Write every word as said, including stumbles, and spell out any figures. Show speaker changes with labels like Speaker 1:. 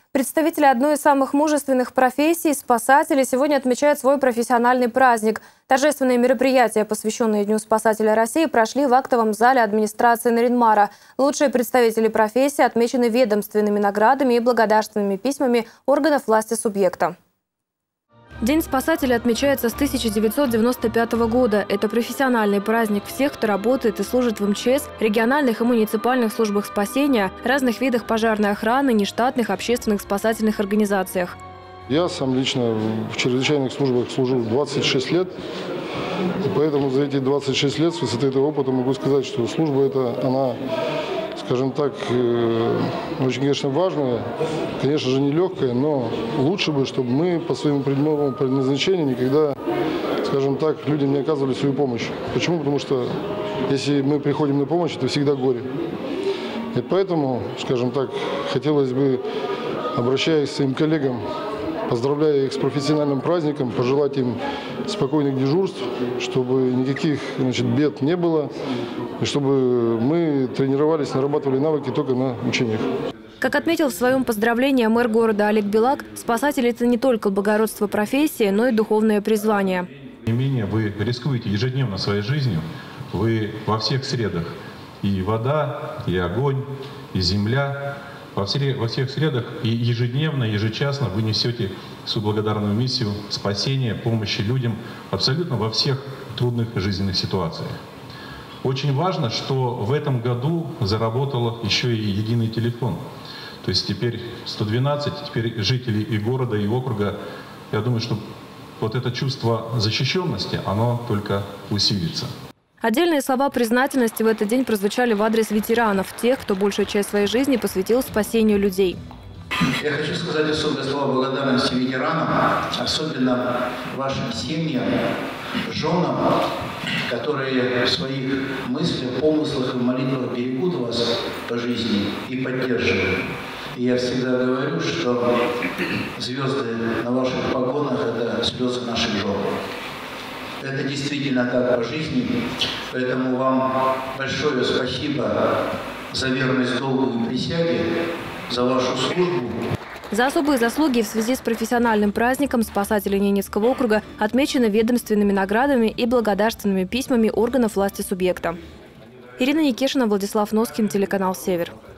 Speaker 1: Представители одной из самых мужественных профессий – спасатели, сегодня отмечают свой профессиональный праздник. Торжественные мероприятия, посвященные Дню спасателя России, прошли в актовом зале администрации Нарьян-Мара. Лучшие представители профессии отмечены ведомственными наградами и благодарственными письмами органов власти субъекта. День спасателя отмечается с тысяча девятьсот девяносто пятого года. Это профессиональный праздник всех, кто работает и служит в эм че эс, региональных и муниципальных службах спасения, разных видах пожарной охраны, нештатных общественных спасательных организациях. Я сам лично в чрезвычайных службах служил двадцать шесть лет. И поэтому за эти двадцать шесть лет с высоты этого опыта могу сказать, что служба эта, она, скажем так, очень, конечно, важная, конечно же, нелегкая, но лучше бы, чтобы мы по своему предметному предназначению никогда, скажем так, людям не оказывали свою помощь. Почему? Потому что если мы приходим на помощь, это всегда горе. И поэтому, скажем так, хотелось бы, обращаясь к своим коллегам, поздравляя их с профессиональным праздником, пожелать им спокойных дежурств, чтобы никаких, значит, бед не было, и чтобы мы тренировались, нарабатывали навыки только на учениях. Как отметил в своем поздравлении мэр города Олег Белак, спасатели – это не только благородство профессии, но и духовное призвание.
Speaker 2: Тем не менее, вы рискуете ежедневно своей жизнью, вы во всех средах – и вода, и огонь, и земля – Во всех, во всех средах и ежедневно, ежечасно вы несете свою благодарную миссию спасения, помощи людям абсолютно во всех трудных жизненных ситуациях. Очень важно, что в этом году заработал еще и единый телефон. То есть теперь сто двенадцать, теперь жители и города, и округа, я думаю, что вот это чувство защищенности, оно только усилится.
Speaker 1: Отдельные слова признательности в этот день прозвучали в адрес ветеранов, тех, кто большую часть своей жизни посвятил спасению людей.
Speaker 3: Я хочу сказать особые слова благодарности ветеранам, особенно вашим семьям, женам, которые в своих мыслях, помыслах и молитвах берегут вас по жизни и поддерживают. И я всегда говорю, что звезды на ваших погонах – это слезы наших жен. Это действительно так по жизни, поэтому вам большое спасибо за верность долгу и присяге, за вашу службу.
Speaker 1: За особые заслуги в связи с профессиональным праздником спасатели Ненецкого округа отмечены ведомственными наградами и благодарственными письмами органов власти субъекта. Ирина Никишина, Владислав Носкин, телеканал «Север».